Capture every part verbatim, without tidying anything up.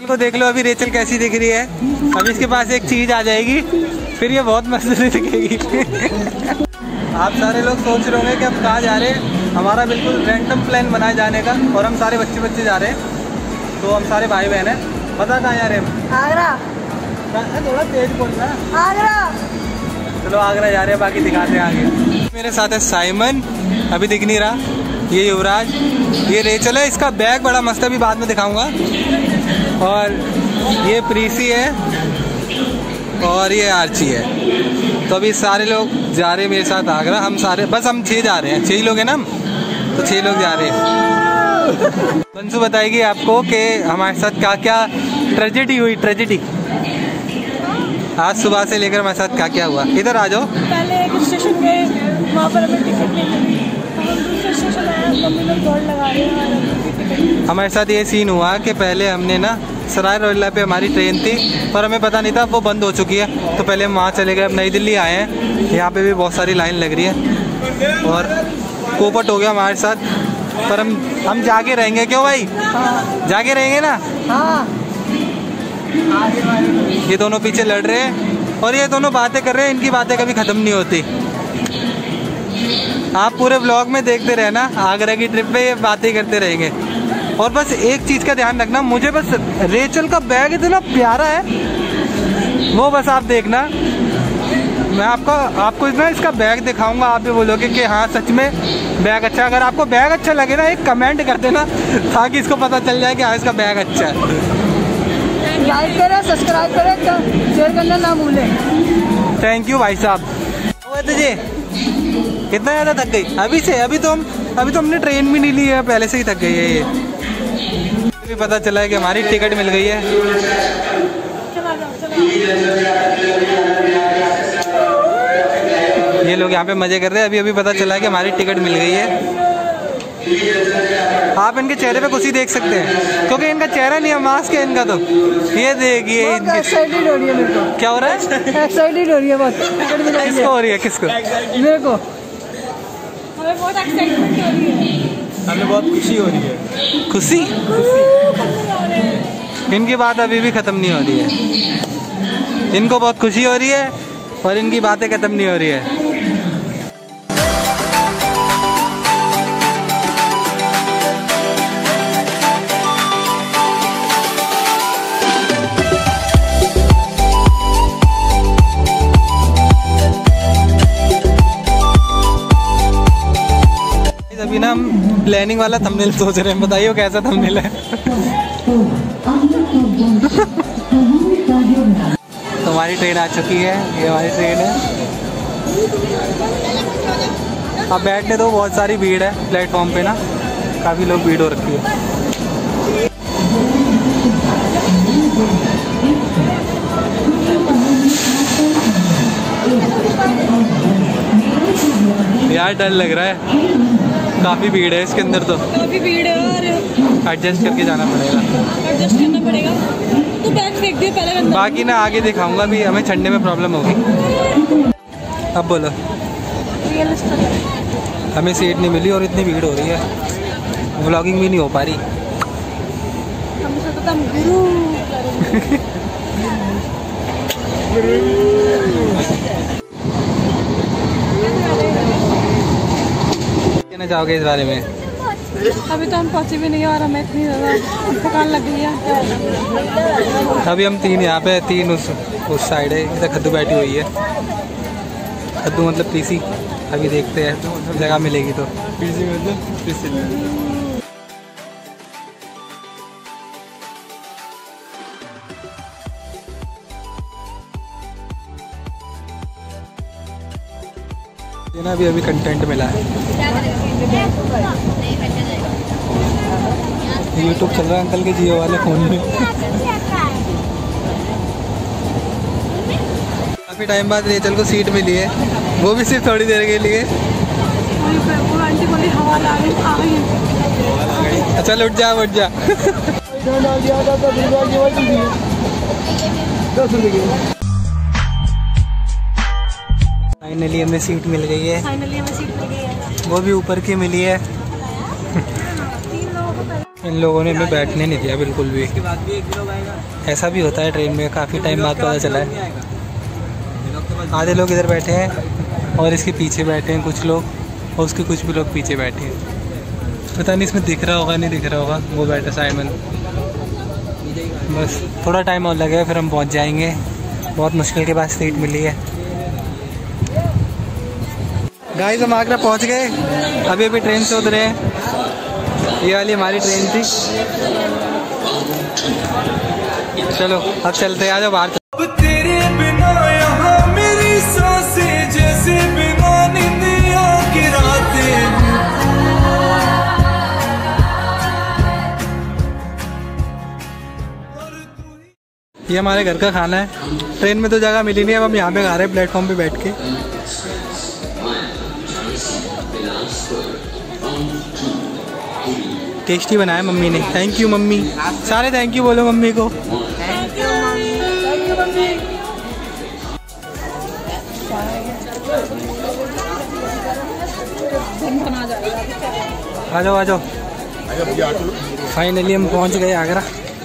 Rachel को देख लो, अभी रेचल कैसी दिख रही है। अभी इसके पास एक चीज आ जाएगी, फिर ये बहुत मस्त दिखेगी। आप सारे लोग सोच रहे होंगे कि हम कहाँ जा रहे हैं। हमारा बिल्कुल रैंडम प्लान बना है जाने का, और हम सारे बच्चे बच्चे जा रहे हैं। तो हम सारे भाई बहन हैं। पता कहाँ जा रहे हैं? आगरा। थोड़ा तेज बोलना। आगरा। चलो आगरा जा रहे हैं, बाकी दिखाते हैं आगे। मेरे साथ है साइमन, अभी दिख नहीं रहा। ये युवराज, ये रेचल है। इसका बैग बड़ा मस्त है, अभी बाद में दिखाऊंगा। और ये प्रीसी है, और ये आर्ची है। तो अभी सारे लोग जा रहे हैं मेरे साथ आगरा। हम सारे बस हम छः जा रहे हैं, छः लोग हैं ना हम, तो छः लोग जा रहे हैं। बंसू बताएगी आपको कि हमारे साथ क्या क्या ट्रेजेडी हुई। ट्रेजेडी आज सुबह से लेकर हमारे साथ क्या क्या हुआ। इधर आ जाओ। पहले एक स्टेशन गए, वहाँ पर हमें टिकट नहीं मिली। हम दूसरे स्टेशन आए, मम्मी लोग दौड़ लगा रहे हैं। हमारे साथ ये सीन हुआ कि पहले हमने ना सराय रोहिल्ला पे हमारी ट्रेन थी, पर हमें पता नहीं था वो बंद हो चुकी है। तो पहले हम वहाँ चले गए। अब नई दिल्ली आए हैं, यहाँ पे भी बहुत सारी लाइन लग रही है, और पोपट हो गया हमारे साथ। पर हम हम जाके रहेंगे। क्यों भाई? हाँ। जाके रहेंगे ना। हाँ। ये दोनों पीछे लड़ रहे हैं, और ये दोनों बातें कर रहे हैं। इनकी बातें कभी ख़त्म नहीं होती। आप पूरे ब्लॉग में देखते रहे ना, आगरा की ट्रिप पे ये बातें करते रहेंगे। और बस एक चीज़ का ध्यान रखना, मुझे बस रेचल का बैग इतना प्यारा है, वो बस आप देखना। मैं आपको आपको ना इसका बैग दिखाऊंगा, आप भी बोलोगे कि हाँ सच में बैग अच्छा। अगर आपको बैग अच्छा लगे ना, एक कमेंट कर देना, ताकि इसको पता चल जाए कि हाँ इसका बैग अच्छा है। लाइक करें, सब्सक्राइब करें, शेयर करना ना भूलें। थैंक यू भाई साहब। तुझे कितना ज़्यादा थक गई अभी से? अभी तो हम अभी तो हमने ट्रेन भी नहीं ली है, पहले से ही थक गई है ये। भी पता चला है कि हमारी टिकट मिल गई है। ये लोग यहाँ पे मजे कर रहे हैं। अभी अभी पता चला है कि हमारी टिकट मिल गई है। आप इनके चेहरे पे खुशी देख सकते हैं, क्योंकि इनका चेहरा नहीं है, मास्क है इनका। तो ये देखिए एक्साइटेड हो रही है मेरे को। क्या हो रहा है? एक्साइटेड हो रही है बहुत। किसको हो रही है? किसको? मेरे को। हमें बहुत एक्साइटमेंट हो रही है, हमें बहुत खुशी हो रही है। खुशी? इनकी बात अभी भी खत्म नहीं हो रही है। इनको बहुत खुशी हो रही है, और इनकी बातें खत्म नहीं हो रही है। अभी ना हम प्लानिंग वाला थंबनेल सोच रहे हैं। बताइए कैसा थंबनेल है? तो हमारी ट्रेन आ चुकी है, ये हमारी ट्रेन है। अब बैठने तो बहुत सारी भीड़ है प्लेटफॉर्म पे ना, काफ़ी लोग भीड़ हो रखी है। यार डर लग रहा है, काफ़ी भीड़ है इसके अंदर। तो काफ़ी भीड़ है और एडजस्ट करके जाना पड़ेगा। एडजस्ट करना पड़ेगा। तो बैग फेंक दिया पहले अंदर। बाकी ना आगे दिखाऊंगा भी, हमें चढ़ने में प्रॉब्लम होगी। अब बोलो। हमें सीट नहीं मिली और इतनी भीड़ हो रही है, व्लॉगिंग भी नहीं हो पा रही। कहना चाहोगे इस बारे में? अभी तो हम पहुंचे भी नहीं और हमें इतनी ज़्यादा थकान लग गई है। अभी हम तीन यहाँ पे, तीन उस उस साइड है। इधर खद्दू बैठी हुई है। खद्दू मतलब पीसी। अभी देखते हैं जगह मिलेगी तो। पीसी मतलब पीसी। ना अभी अभी कंटेंट मिला है। यूट्यूब चल रहा है अंकल के जियो वाले फ़ोन में। काफ़ी टाइम बाद रेचल को सीट मिली है, वो भी सिर्फ थोड़ी देर के लिए। चल उठ जा उठ जा। फाइनली हमें सीट मिल गई है। फाइनली हमें सीट मिल गई है। वो भी ऊपर की मिली है। इन लोगों ने हमें बैठने नहीं दिया बिल्कुल भी। इसके बाद भी एक लोग आएगा। ऐसा भी होता है ट्रेन में, काफ़ी टाइम बाद पता चला है। आधे लोग इधर बैठे हैं और इसके पीछे बैठे हैं कुछ लोग, और उसके कुछ भी लोग पीछे बैठे हैं। पता नहीं इसमें दिख रहा होगा नहीं दिख रहा होगा। वो बैठा साइमन। बस थोड़ा टाइम और लगेगा फिर हम पहुंच जाएंगे। बहुत मुश्किल के बाद सीट मिली है। गाइस हम आगरा पहुंच गए। अभी अभी ट्रेन से उतरे हैं। ये वाली हमारी ट्रेन थी। चलो अब चलते हैं, आ जाओ बाहर। तेरे बिना यहाँ मेरी सांसें जैसे बिना निंदिया की रातें। ये हमारे घर का खाना है। ट्रेन में तो जगह मिली नहीं, अब हम यहाँ पे खा रहे हैं प्लेटफॉर्म पे बैठ के। टेस्टी बनाया मम्मी ने। Thank you mummy. सारे थैंक यू बोलो मम्मी को। Thank you mummy. Thank you mummy. आ जाओ आ जाओ। फाइनली हम पहुंच गए आगरा।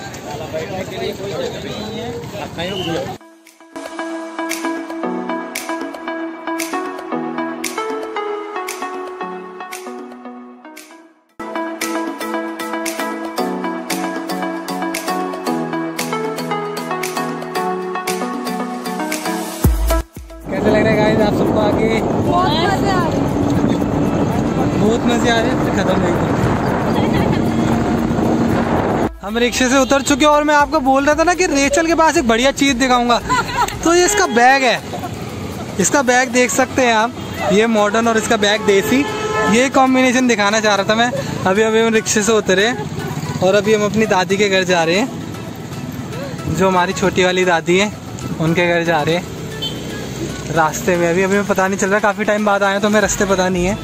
कैसे लग रहा है गाइस आप सबको आगे? बहुत मजे आ रहे हैं। बहुत मजे आ रहे हैं। खत्म नहीं। हम रिक्शे से उतर चुके हैं और मैं आपको बोल रहा था ना कि रेचल के पास एक बढ़िया चीज दिखाऊंगा। तो ये इसका बैग है। इसका बैग देख सकते हैं आप। ये मॉडर्न और इसका बैग देसी, ये कॉम्बिनेशन दिखाना चाह रहा था मैं। अभी अभी हम रिक्शे से उतरे और अभी हम अपनी दादी के घर जा रहे हैं। जो हमारी छोटी वाली दादी है उनके घर जा रहे हैं। रास्ते में अभी अभी हमें पता नहीं चल रहा, काफ़ी टाइम बाद आए तो हमें रास्ते पता नहीं है।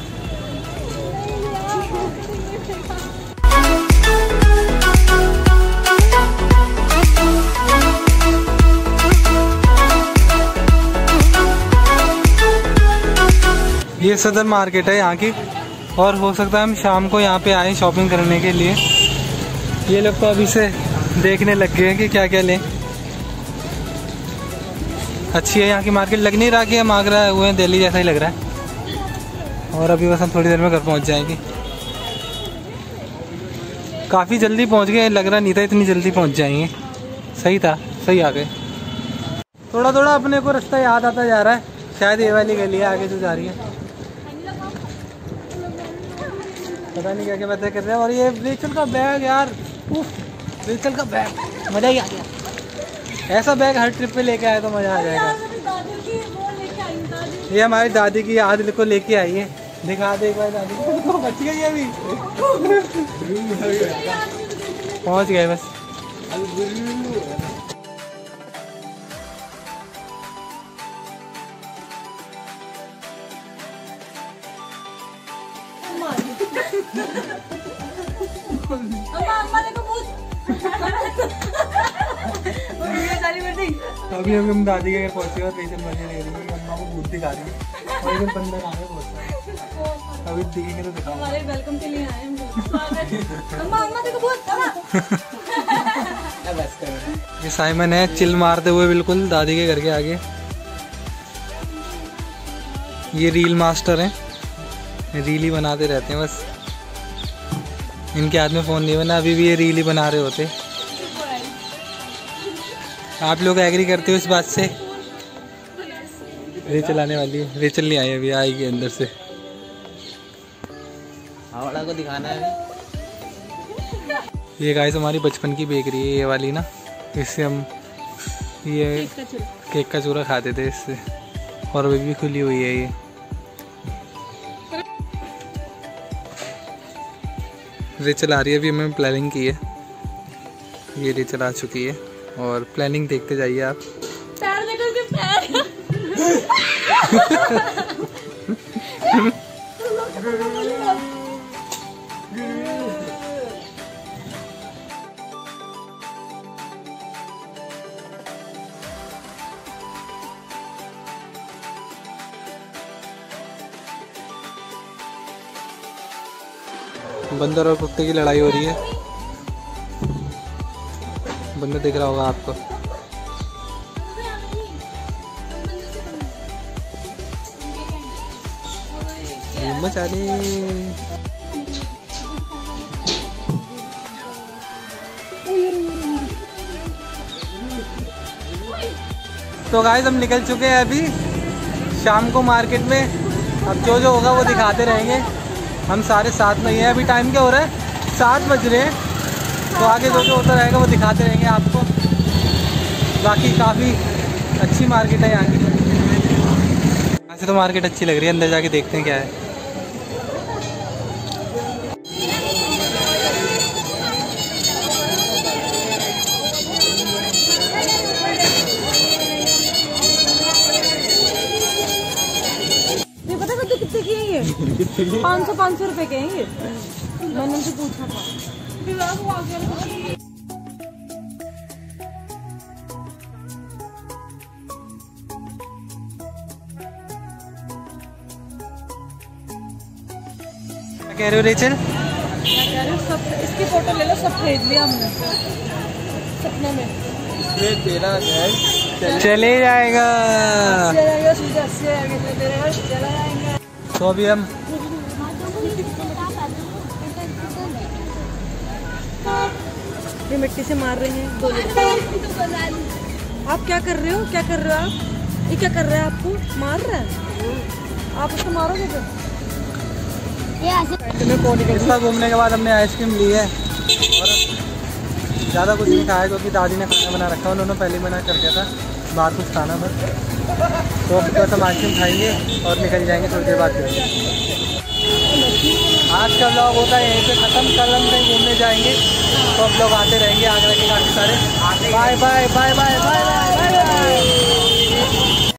ये सदर मार्केट है यहाँ की, और हो सकता है हम शाम को यहाँ पे आए शॉपिंग करने के लिए। ये लोग तो अभी से देखने लग गए हैं कि क्या क्या लें। अच्छी है यहाँ की मार्केट। लग नहीं रहा कि हम आगरा हुए हैं, दिल्ली जैसा ही लग रहा है। और अभी बस हम थोड़ी देर में घर पहुँच जाएंगे। काफ़ी जल्दी पहुँच गए, लग रहा नहीं था इतनी जल्दी पहुँच जाएंगे। सही था, सही आ गए। थोड़ा थोड़ा अपने को रास्ता याद आता जा रहा है। शायद ये वाली गली है आगे जो जा रही है। पता नहीं क्या क्या बातें कर रहे हैं। और ये रेचल का बैग यार, रेचल का बैग मज़ा ही आ गया। ऐसा बैग हर ट्रिप पे लेके आए तो मज़ा आ जाएगा। ये हमारी दादी की याद को लेके आई है। दिखा दे एक बार दादी को। बच गई अभी। पहुंच गए बस। अभी अभी हम दादी के घर पहुंचे और रेचल मजे ले रही है। अम्मा को भूत दिखा रही है और इधर बंदर आ रहे हैं बहुत सारे। अभी दिखेंगे तो दिखाओ। हमारे वेलकम के लिए आए हैं। अम्मा अम्मा देखो भूत। ये साइमन है चिल मारते हुए बिल्कुल दादी के घर के आगे। ये रील मास्टर हैं, रील ही बनाते रहते हैं बस। इनके हाथ में फ़ोन नहीं बना, अभी भी ये रील ही बना रहे होते। आप लोग एग्री करते हो इस बात से? रेचल आने वाली है। रेचल नहीं आई अभी, आएगी अंदर से। हावड़ा को दिखाना है। ये गाइस हमारी बचपन की बेकरी है ये वाली ना। इससे हम ये केक का चूरा खाते थे इससे, और अभी भी खुली हुई है ये। रेचल आ रही है, अभी हमें प्लानिंग की है। ये रेचल आ चुकी है और प्लानिंग देखते जाइए आप। पैर देखो इसके पैर। बंदर और कुत्ते की लड़ाई हो रही है। बंदा दिख रहा होगा आपको। मचाने तो गाइस हम निकल चुके हैं अभी शाम को मार्केट में। अब जो जो होगा वो दिखाते रहेंगे। हम सारे साथ में ही हैं। अभी टाइम क्या हो रहा है? सात बज रहे हैं। तो आगे जो जो होता रहेगा वो दिखाते रहेंगे आपको। बाकी काफ़ी अच्छी मार्केट है यहाँ की। यहाँ से तो मार्केट अच्छी लग रही है। अंदर जाके देखते हैं क्या है। पाँच सौ पाँच सौ रुपए के हैं ये। मैंने उनसे पूछा था। क्या कह रहे हो रेचल? मैं कह रही हूँ सब इसकी फोटो ले लो। सब खरीद लिया हमने सपने में। ये तेरा है चले जाएगा। तो अभी हम ये मिट्टी से मार रहे हैं दो लोग। आप क्या कर रहे हो? क्या कर रहे हो आप? ये क्या कर रहे हैं? आपको मार रहा है? आप उसको मारोगे फिर? इसका घूमने के बाद हमने आइसक्रीम ली है और ज़्यादा कुछ नहीं खाया क्योंकि दादी ने खाना बना रखा। उन्होंने पहले मना कर दिया था बाहर कुछ खाना बस। तो अब बस हम आइसक्रीम खाएंगे और निकल जाएंगे थोड़ी देर बाद। आज का व्लॉग होता है यहीं पे ख़त्म। कल हम कहीं घूमने जाएंगे तो अब लोग आते रहेंगे आगरा के काफ़ी सारे। Bye bye bye bye bye bye.